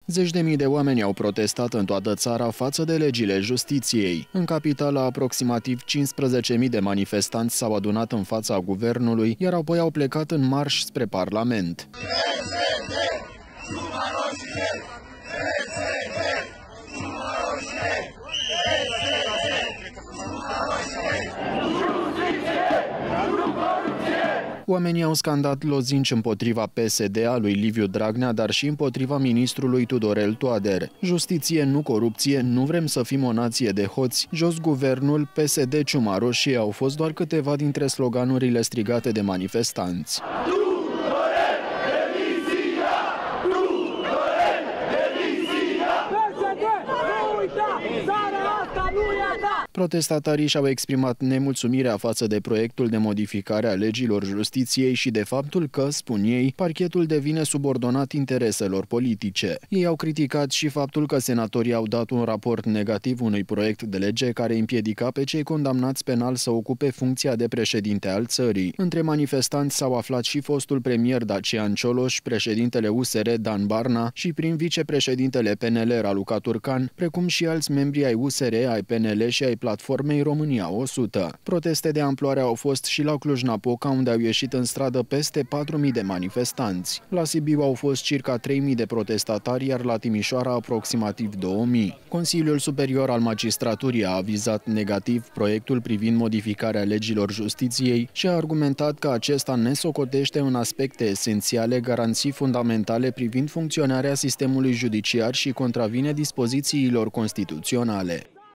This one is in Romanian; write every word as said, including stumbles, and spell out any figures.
Zeci de mii de oameni au protestat în toată țara față de legile justiției. În capitală, aproximativ cincisprezece mii de manifestanți s-au adunat în fața guvernului, iar apoi au plecat în marș spre Parlament. Oamenii au scandat lozinci împotriva P S D a lui Liviu Dragnea, dar și împotriva ministrului Tudorel Toader. Justiție, nu corupție, nu vrem să fim o nație de hoți, jos guvernul, P S D ciuma roșie au fost doar câteva dintre sloganurile strigate de manifestanți. Protestatarii și-au exprimat nemulțumirea față de proiectul de modificare a legilor justiției și de faptul că, spun ei, parchetul devine subordonat intereselor politice. Ei au criticat și faptul că senatorii au dat un raport negativ unui proiect de lege care împiedica pe cei condamnați penal să ocupe funcția de președinte al țării. Între manifestanți s-au aflat și fostul premier Dacian Cioloș, președintele U S R Dan Barna și prim vicepreședintele P N L Raluca Turcan, precum și alți membri ai U S R, ai P N L și ai platformei România o sută. Proteste de amploare au fost și la Cluj-Napoca, unde au ieșit în stradă peste patru mii de manifestanți. La Sibiu au fost circa trei mii de protestatari, iar la Timișoara aproximativ două mii. Consiliul Superior al Magistraturii a avizat negativ proiectul privind modificarea legilor justiției și a argumentat că acesta nesocotește în aspecte esențiale garanții fundamentale privind funcționarea sistemului judiciar și contravine dispozițiilor constituționale.